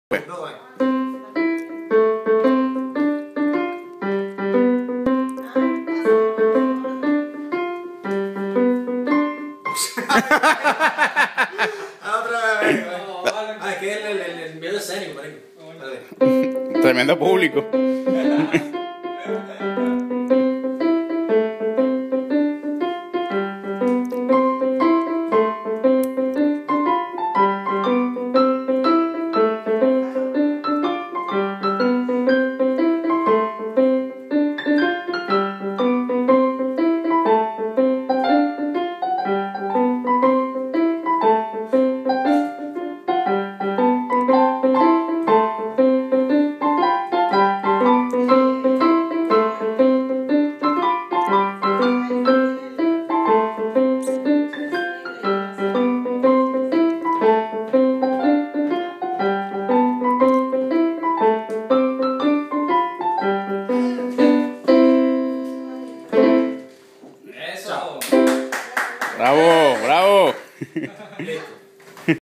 No, va. Otra vez. Es que el miedo escénico, marico. Tremendo público. Bravo, bravo. Listo.